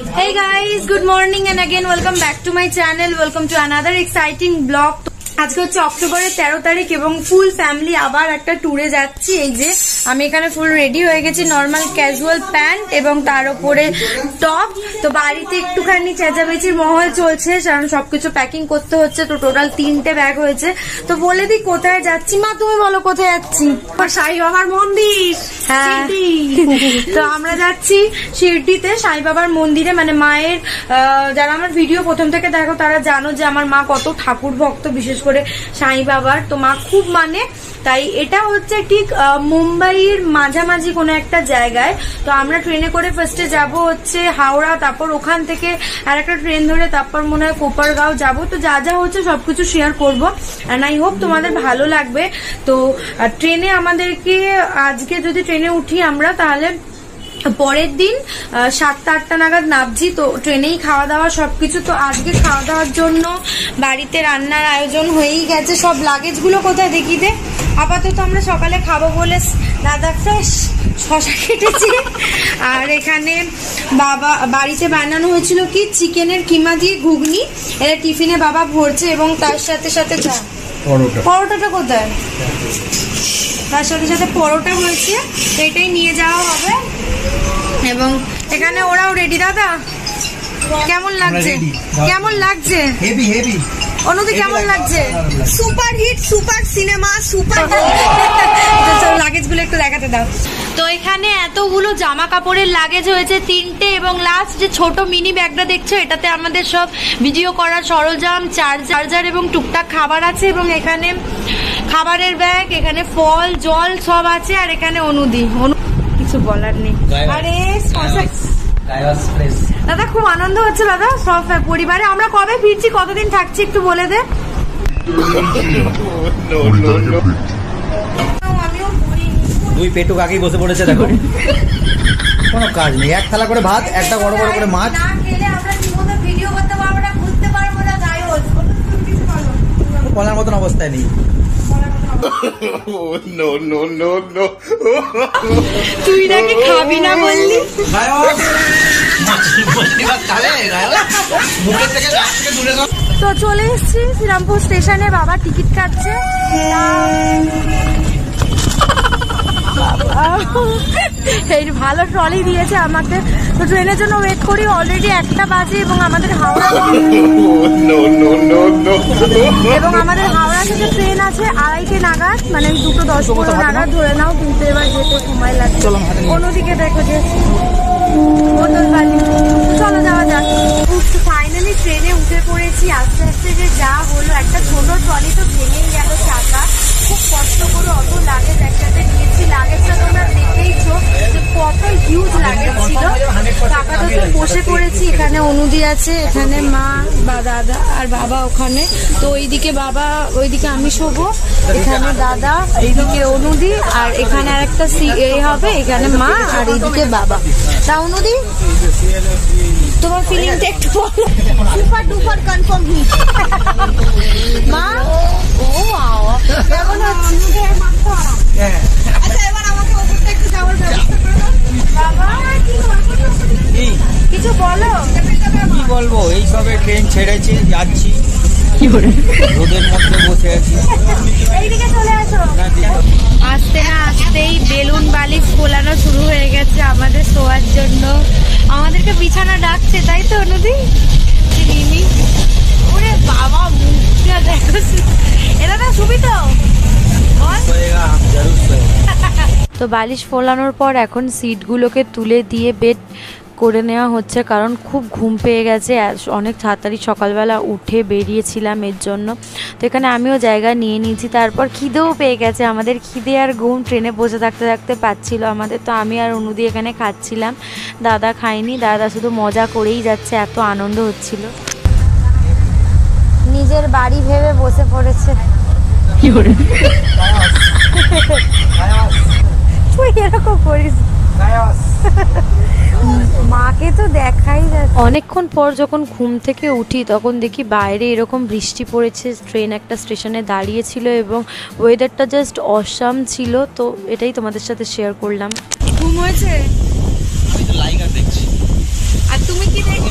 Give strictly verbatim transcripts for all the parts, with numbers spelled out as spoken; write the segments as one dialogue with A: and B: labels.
A: Hey guys, good morning and again welcome back to my channel. Welcome to another exciting vlog. আজকে হচ্ছে অক্টোবরের তেরো তারিখ এবং ফুল ফ্যামিলি আবার একটা ট্যুরে যাচ্ছি। এই যে আমি এখানে ফুল রেডি হয়ে গেছি, নর্মাল ক্যাজুয়াল প্যান্ট এবং তার উপরে টপ। তো বাড়িতে একটুখানি চেঁচামেচির মহল চলছে কারণ সবকিছু প্যাকিং করতে হচ্ছে। তো টোটাল তিনটে ব্যাগ হয়েছে। তো বলে দিই কোথায় যাচ্ছি। মা তুমি বলো কোথায় যাচ্ছি?
B: সাই বাবার মন্দির।
A: হ্যাঁ, তো আমরা যাচ্ছি শিরডিতে সাই বাবার মন্দিরে। মানে মায়ের যারা আমার ভিডিও প্রথম থেকে দেখো তারা জানো যে আমার মা কত ঠাকুর ভক্ত, বিশেষ করে সাই বাবার। তো মা খুব মানে, তাই এটা হচ্ছে ঠিক মুম্বাইয়ের মাঝামাঝি কোনো একটা জায়গায়। তো আমরা ট্রেনে করে ফার্স্টে যাব হচ্ছে হাওড়া, তারপর ওখান থেকে আর একটা ট্রেন ধরে তারপর মনে হয় কোপারগাঁও যাব। তো যা যা হচ্ছে সবকিছু শেয়ার করবো এন্ড আই হোপ তোমাদের ভালো লাগবে। তো ট্রেনে আমাদেরকে আজকে যদি ট্রেনে উঠি আমরা তাহলে পরের দিন সাতটা আটটা নাগাদ নামছি। তো ট্রেনেই খাওয়া দাওয়া সবকিছু। তো আজকে খাওয়া দাওয়ার জন্য বাড়িতে রান্নার আয়োজন হয়েই গেছে। সব লাগেজ গুলো কোথায় দেখি দে। আপাতত আমরা সকালে খাবো বলে দাদা ফ্রেশ শশা কেটেছি। আর এখানে বাবা বাড়িতে বানানো হয়েছিল কি চিকেনের কিমা দিয়ে ঘুগনি, এটা টিফিনে বাবা ভরছে এবং তার সাথে সাথে পরোটাটা কোথায়, তার সাথে সাথে পরোটা হয়েছে, এটাই নিয়ে যাওয়া হবে। এবং এখানে ওরাও রেডি। দাদা কেমন লাগছে? কেমন লাগছে?
C: Heavy heavy.
A: অনুদি কেমন লাগছে?
B: Super hit, super cinema, super.
A: Luggage গুলো একটু দেখাতে দাও। তো এখানে এতগুলো জামা কাপড়ের লাগেজ হয়েছে তিনটে, এবং লাস্ট যে ছোট মিনি ব্যাগটা দেখছো এটাতে আমাদের সব ভিডিও করার সরঞ্জাম, চার্জার এবং টুকটাক খাবার আছে। এবং এখানে খাবারের ব্যাগ, এখানে ফল জল সব আছে। আর এখানে অনুদি, কিছু বলার নেই। আরে দাদা খুব আনন্দ হচ্ছে দাদা সব পরিবারে। আমরা কবে ফিরছি, কতদিন থাকছি একটু বলে দে।
C: দুই পেটুক আগেই বসে পড়েছে দেখো, কোনো কাজ নেই। এক থালা করে ভাত, একটা বড় বড় করে মাছ। বলার মতন অবস্থায় নেই।
A: তুই নাকি খাবি না বললি? তো চলে এসছি শ্রীরামপুর স্টেশনে, বাবা টিকিট কাটছে। এই ভালো ট্রলি দিয়েছে আমাকে। তো ট্রেনের জন্য ওয়েট করি, অলরেডি একটা বাজে এবং আমাদের হাওড়া এবং আমাদের হাওড়া থেকে ট্রেন আছে আড়াইটে নাগাদ, মানে দুটো দশ পনেরো নাগাদ ধরে নাও। কিন্তু এবার যেতে সময় লাগছে। অন্যদিকে দেখো যে বোতল বালি। চলো যাওয়া যাক। ফাইনালি ট্রেনে উঠে পড়েছি। আস্তে আস্তে যে যা হলো, একটা ছোট ট্রলি তো ভেঙেই গেল চাকা। খুব কষ্ট করে অত লাগেজ একসাথে নিয়েছি। লাগেজটা তোমরা দেখেইছো যে কত হিউজ লাগেজ ছিল। টাকাটা তো বসে পড়েছি। এখানে অনুদি আছে, এখানে মা বা দাদা আর বাবা ওখানে। তো ওইদিকে বাবা, ওইদিকে আমি শোবো, এখানে দাদা, এইদিকে অনুদি, আর এখানে আর একটা এ হবে, এখানে মা, আর এইদিকে বাবা। তা অনুদি তোমার ফিলিংটা একটু বলো।
B: Super duper confirm hit.
A: মা ও কেমন হচ্ছে?
B: আচ্ছা এবার আমাকে ওপরটা একটু যাওয়ার ব্যবস্থা করে দাও।
A: বাবা কিছু বলো।
C: কি বলবো, এই সবে ট্রেন ছেড়েছি, যাচ্ছি রোদের মধ্যে বসে আছি।
A: এইদিকে চলে আসো। আসতে না আসতেই বেলুন বালি ফোলানো শুরু হয়ে গেছে আমাদের শোয়ার জন্য। আমাদেরকে বিছানা ডাকছে, তাই তো নদী? ওরে বাবা মুখটা দেখো। এটা না সুবিধা। তো বালিশ ফোলানোর পর এখন সিটগুলোকে তুলে দিয়ে বেড করে নেওয়া হচ্ছে, কারণ খুব ঘুম পেয়ে গেছে। অনেক তাড়াতাড়ি সকালবেলা উঠে বেরিয়েছিলাম এর জন্য। তো এখানে আমিও জায়গা নিয়ে নিয়েছি। তারপর খিদেও পেয়ে গেছে আমাদের। খিদে আর ঘুম ট্রেনে বসে থাকতে থাকতে পাচ্ছিল আমাদের। তো আমি আর অনুদি এখানে খাচ্ছিলাম, দাদা খাইনি। দাদা শুধু মজা করেই যাচ্ছে, এত আনন্দ হচ্ছিল। নিজের বাড়ি ভেবে বসে পড়েছে। তুই এরকম করিস, মাকে তো দেখাই যাচ্ছে। অনেকক্ষণ পর যখন ঘুম থেকে উঠি তখন দেখি বাইরে এরকম বৃষ্টি পড়েছে। ট্রেন একটা স্টেশনে দাঁড়িয়েছিল এবং ওয়েদারটা জাস্ট অসাম ছিল। তো এটাই তোমাদের সাথে শেয়ার করলাম। ঘুম হয়েছে? আর তুমি কি দেখছো?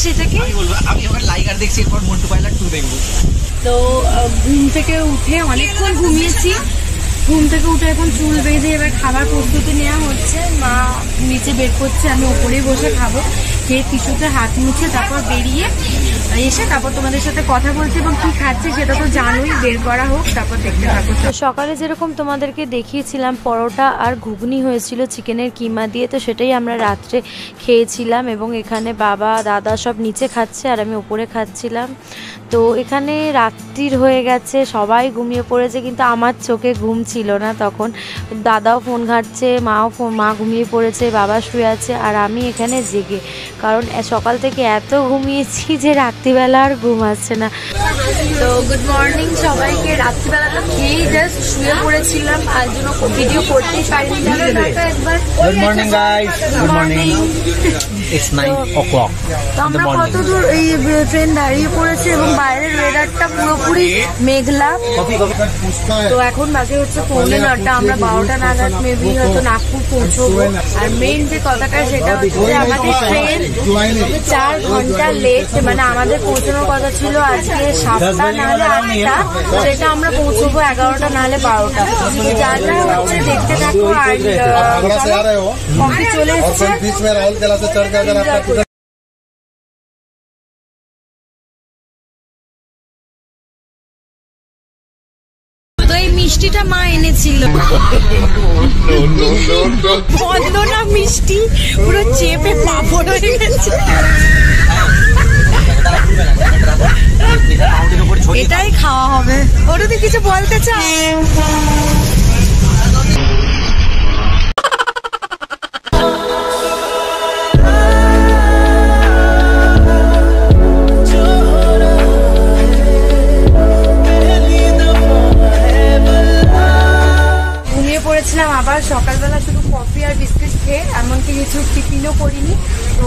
A: সেটাকে?
C: আমি এবার লাইগার দেখছি, এরপর মন্টু পাইলট টু দেখবো।
A: তো ঘুম থেকে উঠে অনেকক্ষণ ঘুমিয়েছি, ঘুম থেকে উঠে এখন চুল বেঁধে এবার খাবার প্রস্তুতি নেওয়া হচ্ছে। মা নিচে বের করছে, আমি ওপরেই বসে খাবো। খেয়ে টিস্যুতে হাত মুছে তারপর বেরিয়ে এসে তারপর তোমাদের সাথে কথা বলছি, এবং কি খাচ্ছি সেটা তো জানোই, বের করা হোক তারপর দেখতে থাকো। তো সকালে যেরকম তোমাদেরকে দেখিয়েছিলাম পরোটা আর ঘুগনি হয়েছিল চিকেনের কিমা দিয়ে, তো সেটাই আমরা রাত্রে খেয়েছিলাম। এবং এখানে বাবা দাদা সব নিচে খাচ্ছে আর আমি ওপরে খাচ্ছিলাম। তো এখানে রাত্রির হয়ে গেছে, সবাই ঘুমিয়ে পড়েছে, কিন্তু আমার চোখে ঘুম ছিল না তখন। দাদাও ফোন ঘাঁটছে, মাও ফোন মা ঘুমিয়ে পড়েছে, বাবা শুয়ে আছে, আর আমি এখানে জেগে, কারণ সকাল থেকে এত ঘুমিয়েছি যে রাত্রিবেলা আর ঘুম আসছে না। তো গুড মর্নিং সবাইকে। রাত্রিবেলা তো খেয়েই জাস্ট শুয়ে পড়েছিলাম, আর জন্য ভিডিও করতেই পারিনি। একবার
C: good morning guys, good morning. It's nine o'clock.
A: তো আমরা কত দূর এই ট্রেন দাঁড়িয়ে পড়েছে এবং বাইরের ওয়েদারটা পুরোপুরি মেঘলা। তো এখন বাজে হচ্ছে পৌনে নটা, আমরা বারোটা নাগাদ মেবি হয়তো নাগপুর পৌঁছবো। আর মেন যে কথাটা সেটা হচ্ছে আমাদের ট্রেন চার ঘন্টা লেট, মানে আমাদের পৌঁছানোর কথা ছিল আজকে সাতটা নাহলে আটটা, সেটা আমরা পৌঁছবো এগারোটা নাহলে বারোটা। যা যা হচ্ছে দেখতে থাকো। আর কফি চলে এসছে। তো এই মিষ্টিটা মা এনেছিল, বন্দনা মিষ্টি, পুরো চেপে পাপড় হয়ে গেছে। এটাই খাওয়া হবে। ওটা তুই কিছু বলতে চাস? পড়েছিলাম আবার সকালবেলা শুধু কফি আর বিস্কিট খেয়ে, এমনকি কিছু টিফিনও করিনি। তো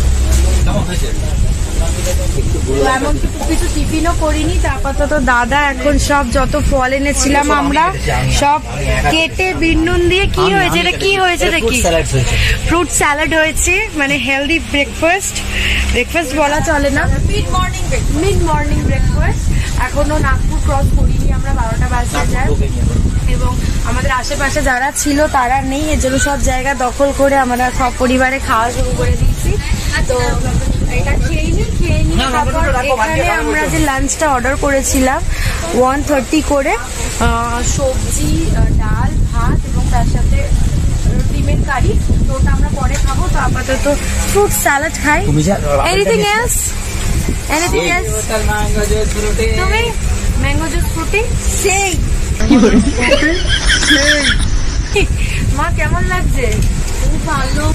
A: এমনকি কিছু টিফিনও করিনি। তারপর তো দাদা এখন সব যত ফল এনেছিলাম আমরা সব কেটে বিন্নুন দিয়ে, কি হয়েছে এটা, কি হয়েছে দেখি, ফ্রুট স্যালাড হয়েছে, মানে হেলদি ব্রেকফাস্ট। ব্রেকফাস্ট বলা চলে না, mid morning mid morning breakfast. এখনো নাগপুর ক্রস করিনি আমরা, বারোটা বাজে যায়। এবং আমাদের আশেপাশে যারা ছিল তারা নেই, এর জন্য সব জায়গা দখল করে আমরা সব পরিবারে খাওয়া শুরু করে দিচ্ছি। তো এটা খেয়ে নিই, খেয়ে নিই তারপর এখানে আমরা যে লাঞ্চটা অর্ডার করেছিলাম ওয়ান থার্টি করে, সবজি, ডাল, ভাত এবং তার সাথে ডিমের কারি, তো ওটা আমরা পরে খাবো। তো আপাতত ফ্রুট স্যালাড খাই। Anything else? Anything else? তুমি ম্যাঙ্গো জুস, ফ্রুটি, সেই মা কেমন লাগছে? ভালো।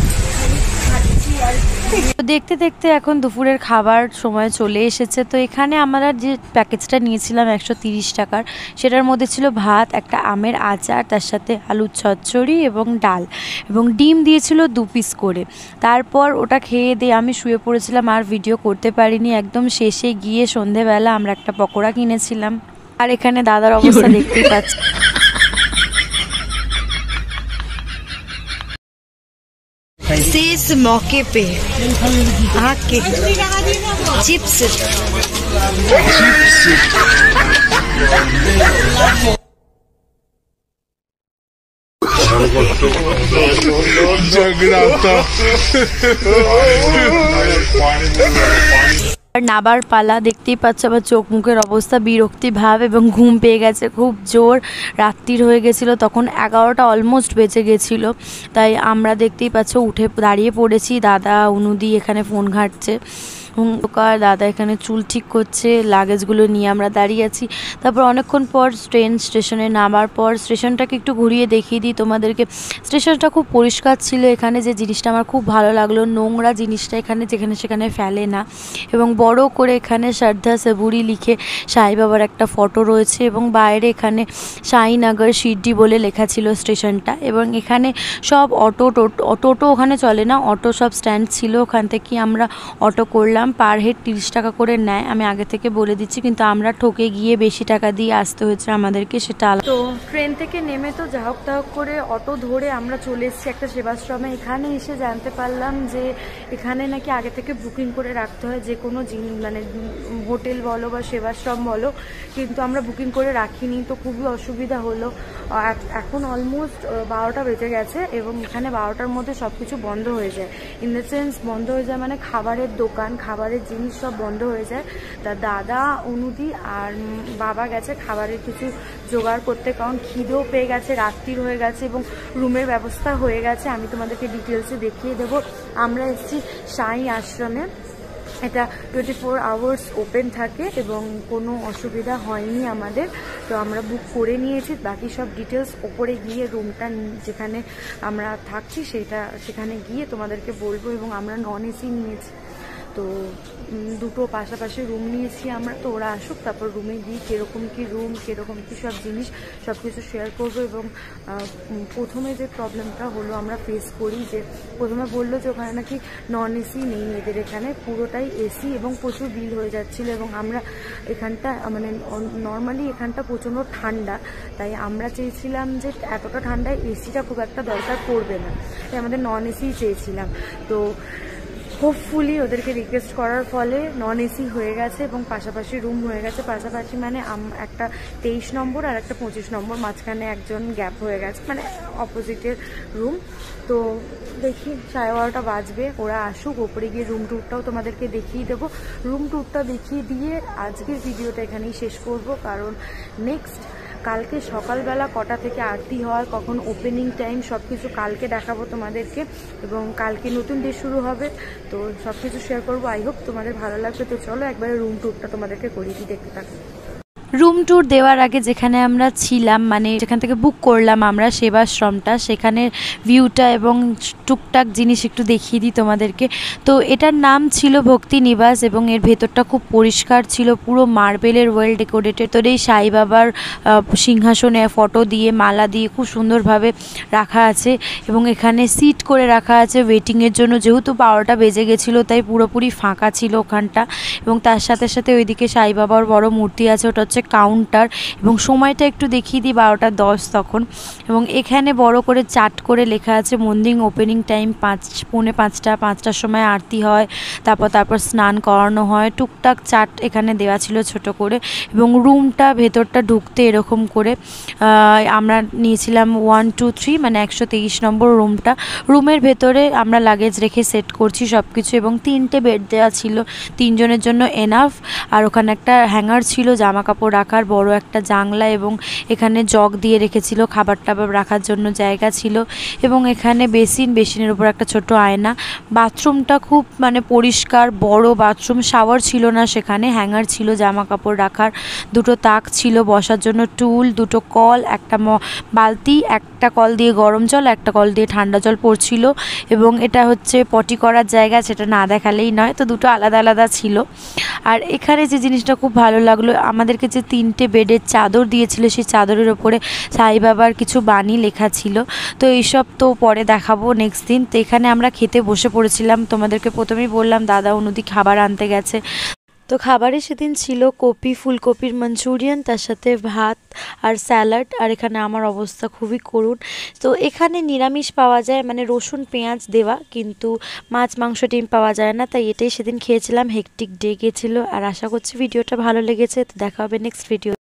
A: দেখতে দেখতে এখন দুপুরের খাবার সময় চলে এসেছে। তো এখানে আমরা যে প্যাকেজটা নিয়েছিলাম একশো তিরিশ টাকার, সেটার মধ্যে ছিল ভাত, একটা আমের আচার, তার সাথে আলুর চচ্চড়ি এবং ডাল, এবং ডিম দিয়েছিল দু পিস করে। তারপর ওটা খেয়ে দিয়ে আমি শুয়ে পড়েছিলাম, আর ভিডিও করতে পারিনি। একদম শেষে গিয়ে সন্ধেবেলা আমরা একটা পকোড়া কিনেছিলাম। আর এখানে দাদার অবস্থা দেখতেই পাচ্ছি। इस मौके पे आके चिप्स নাবার পালা। দেখতেই পাচ্ছ আমার চোখ মুখের অবস্থা, বিরক্তি ভাব এবং ঘুম পেয়ে গেছে খুব জোর। রাত্রির হয়ে গেছিলো তখন, এগারোটা অলমোস্ট বেজে গেছিলো। তাই আমরা দেখতেই পাচ্ছ উঠে দাঁড়িয়ে পড়েছি। দাদা অনুদি এখানে ফোন ঘাঁটছে, হুঙ্কার দাদা এখানে চুল ঠিক করছে, লাগেজগুলো নিয়ে আমরা দাঁড়িয়ে আছি। তারপর অনেকক্ষণ পর ট্রেন স্টেশনে নামার পর স্টেশনটাকে একটু ঘুরিয়ে দেখিয়ে দিই তোমাদেরকে। স্টেশনটা খুব পরিষ্কার ছিল। এখানে যে জিনিসটা আমার খুব ভালো লাগলো, নোংরা জিনিসটা এখানে যেখানে সেখানে ফেলে না, এবং বড় করে এখানে শ্রদ্ধা সাবুরি লিখে সাই বাবার একটা ফটো রয়েছে, এবং বাইরে এখানে সাইনগর শিরডি বলে লেখা ছিল স্টেশনটা। এবং এখানে সব অটো টোটো টোটো ওখানে চলে না, অটো সব স্ট্যান্ড ছিল, ওখান থেকে আমরা অটো করলাম পার হেড তিরিশ টাকা করে নেয়, আমি আগে থেকে বলে দিচ্ছি, কিন্তু আমরা ঠকে গিয়ে বেশি টাকা দিয়ে আসতে হয়েছে আমাদেরকে, সেটা আলাদা। তো ট্রেন থেকে নেমে তো যা হোক তা হোক করে অটো ধরে আমরা চলে এসেছি একটা সেবাশ্রমে। এখানে এসে জানতে পারলাম যে এখানে নাকি আগে থেকে বুকিং করে রাখতে হয় যে কোনো জিনিস, মানে হোটেল বলো বা সেবাশ্রম বলো, কিন্তু আমরা বুকিং করে রাখিনি, তো খুবই অসুবিধা হলো। এখন অলমোস্ট বারোটা বেজে গেছে এবং এখানে বারোটার মধ্যে সব কিছু বন্ধ হয়ে যায়। ইন দ্য সেন্স বন্ধ হয়ে যায় মানে খাবারের দোকান, খাবারের জিনিস সব বন্ধ হয়ে যায়। তা দাদা, অনুদি আর বাবা গেছে খাবারের কিছু জোগাড় করতে, কারণ খিদেও পেয়ে গেছে, রাত্রির হয়ে গেছে এবং রুমের ব্যবস্থা হয়ে গেছে। আমি তোমাদেরকে ডিটেলসে দেখিয়ে দেবো। আমরা এসেছি সাই আশ্রমে, এটা টোয়েন্টি ফোর আওয়ার্স ওপেন থাকে এবং কোনো অসুবিধা হয়নি আমাদের। তো আমরা বুক করে নিয়েছি, বাকি সব ডিটেলস ওপরে গিয়ে রুমটা যেখানে আমরা থাকছি সেটা সেখানে গিয়ে তোমাদেরকে বলবো। এবং আমরা নন এসি নিয়েছি, তো দুটো পাশাপাশি রুম নিয়েছি আমরা। তো ওরা আসুক, তারপর রুমে গিয়ে কীরকম কী রুম, কীরকম কী সব জিনিস সব কিছু শেয়ার করবো। এবং প্রথমে যে প্রবলেমটা হলো আমরা ফেস করি, যে প্রথমে বললো যে ওখানে নাকি নন এসি নেই, এদের এখানে পুরোটাই এসি এবং প্রচুর বিল হয়ে যাচ্ছিলো। এবং আমরা এখানটা মানে নর্মালি এখানটা প্রচণ্ড ঠান্ডা, তাই আমরা চেয়েছিলাম যে এতটা ঠান্ডায় এসিটা খুব একটা দরকার পড়বে না, তাই আমাদের নন এসি চেয়েছিলাম। তো হোপফুলি ওদেরকে রিকোয়েস্ট করার ফলে নন এসি হয়ে গেছে এবং পাশাপাশি রুম হয়ে গেছে। পাশাপাশি মানে একটা তেইশ নম্বর আর একটা পঁচিশ নম্বর, মাঝখানে একজন গ্যাপ হয়ে গেছে, মানে অপোজিটের রুম। তো দেখি সাড়ে বারোটা বাজবে, ওরা আসুক, ওপরে গিয়ে রুম ট্যুরটাও তোমাদেরকে দেখিয়ে দেবো। রুম ট্যুরটা দেখিয়ে দিয়ে আজকের ভিডিওটা এখানেই শেষ করব, কারণ নেক্সট কালকে সকালবেলা কটা থেকে আরতি হয়, কখন ওপেনিং টাইম, সব কিছু কালকে দেখাবো তোমাদেরকে। এবং কালকে নতুন ডে শুরু হবে, তো সব কিছু শেয়ার করবো। আই হোপ তোমাদের ভালো লাগবে। তো চলো একবারে রুম ট্যুরটা তোমাদেরকে করিয়ে দিই, দেখতে থাকো। রুম ট্যুর দেওয়ার আগে যেখানে আমরা ছিলাম, মানে যেখান থেকে বুক করলাম আমরা সেবাশ্রমটা, সেখানের ভিউটা এবং টুকটাক জিনিস একটু দেখিয়ে দিই তোমাদেরকে। তো এটার নাম ছিল ভক্তি নিবাস এবং এর ভেতরটা খুব পরিষ্কার ছিল, পুরো মার্বেলের ওয়েল ডেকোরেটেড। তোর এই সাই বাবার সিংহাসনে ফটো দিয়ে মালা দিয়ে খুব সুন্দরভাবে রাখা আছে এবং এখানে সিট করে রাখা আছে ওয়েটিংয়ের জন্য। যেহেতু বারোটা বেজে গেছিলো তাই পুরোপুরি ফাঁকা ছিল ওখানটা। এবং তার সাথে সাথে ওইদিকে সাই বাবার বড় মূর্তি আছে, ওটা হচ্ছে কাউন্টার। এবং সময়টা একটু দেখিয়ে দিই, বারোটা দশ তখন। এবং এখানে বড় করে চার্ট করে লেখা আছে মন্দির ওপেনিং টাইম পাঁচ পৌনে পাঁচটা পাঁচটার সময় আরতি হয়, তারপর তারপর স্নান করানো হয়, টুকটাক চার্ট এখানে দেওয়া ছিল ছোট করে। এবং রুমটা ভেতরটা ঢুকতে এরকম করে আমরা নিয়েছিলাম ওয়ান টু থ্রি মানে একশো তেইশ নম্বর রুমটা। রুমের ভেতরে আমরা লাগেজ রেখে সেট করছি সব কিছু। এবং তিনটে বেড দেওয়া ছিল, তিনজনের জন্য এনাফ। আর ওখানে একটা হ্যাঙ্গার ছিল জামা কাপড় রাখার, বড় একটা জানলা, এবং এখানে জগ দিয়ে রেখেছিল, খাবার টাবার রাখার জন্য জায়গা ছিল। এবং এখানে বেসিন, বেসিনের উপর একটা ছোট আয়না। বাথরুমটা খুব মানে পরিষ্কার বড় বাথরুম, শাওয়ার ছিল না সেখানে, হ্যাঙ্গার ছিল জামা কাপড় রাখার, দুটো তাক ছিল বসার জন্য, টুল, দুটো কল, একটা বালতি, একটা কল দিয়ে গরম জল, একটা কল দিয়ে ঠান্ডা জল পড়ছিল। এবং এটা হচ্ছে পটি করার জায়গা, সেটা না দেখালেই নয়, তো দুটো আলাদা আলাদা ছিল। আর এখানে যে জিনিসটা খুব ভালো লাগলো, আমাদেরকে যে তিনটে বেডের চাদর দিয়েছিল সেই চাদরের ওপরে সাই বাবার কিছু বাণী লেখা ছিল। তো এইসব তো পরে দেখাবো নেক্সট দিন। তো এখানে আমরা খেতে বসে পড়েছিলাম, তোমাদেরকে প্রথমেই বললাম দাদা অনুদি খাবার আনতে গেছে। তো খাবারে সেদিন ছিল কপি, ফুলকপির মাঞ্চুরিয়ান, তার সাথে ভাত আর স্যালাড। আর এখানে আমার অবস্থা খুবই করুণ। তো এখানে নিরামিষ পাওয়া যায়, মানে রসুন পেঁয়াজ দেওয়া, কিন্তু মাছ মাংস ডিম পাওয়া যায় না, তাই এটাই সেদিন খেয়েছিলাম। হেকটিক ডে গেছিলো। আর আশা করছি ভিডিওটা ভালো লেগেছে। তো দেখা হবে নেক্সট ভিডিও।